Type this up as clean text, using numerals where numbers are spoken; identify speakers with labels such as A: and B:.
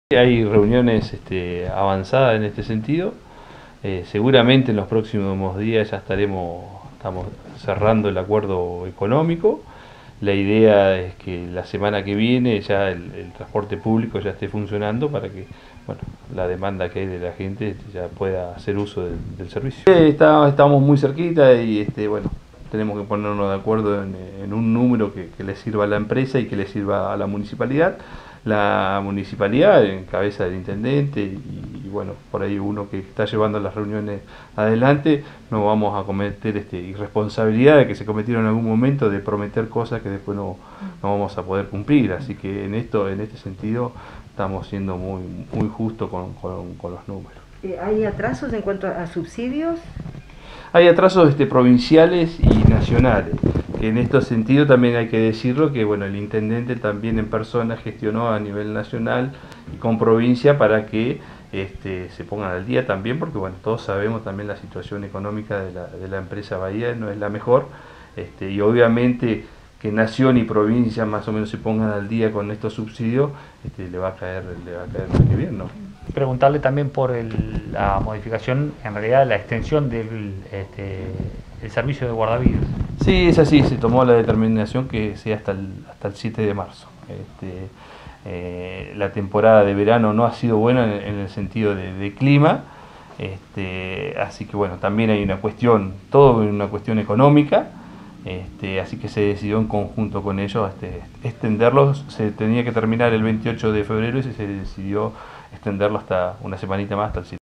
A: Hay reuniones avanzadas en este sentido. Seguramente en los próximos días ya estamos cerrando el acuerdo económico. La idea es que la semana que viene ya el transporte público ya esté funcionando para que la demanda que hay de la gente ya pueda hacer uso del servicio. Estamos muy cerquita y tenemos que ponernos de acuerdo en un número que le sirva a la empresa y que le sirva a la municipalidad. La municipalidad en cabeza del intendente y por ahí uno que está llevando las reuniones adelante, no vamos a cometer irresponsabilidad de que se cometieron en algún momento de prometer cosas que después no vamos a poder cumplir. Así que en este sentido estamos siendo muy justos con los números.
B: ¿Hay atrasos en cuanto a subsidios?
A: Hay atrasos provinciales y nacionales. En este sentido también hay que decirlo que el intendente también en persona gestionó a nivel nacional y con provincia para que se pongan al día también, porque todos sabemos también la situación económica de la empresa Bahía no es la mejor, y obviamente que nación y provincia más o menos se pongan al día con estos subsidios, le va a caer muy bien, ¿no?
C: Preguntarle también por la modificación, en realidad la extensión del el servicio de guardavidas.
A: Sí, es así, se tomó la determinación que sea hasta el 7 de marzo. La temporada de verano no ha sido buena en el sentido de clima, así que también hay una cuestión, todo una cuestión económica, así que se decidió en conjunto con ellos extenderlos. Se tenía que terminar el 28 de febrero y se decidió extenderlo hasta una semanita más, hasta el 7.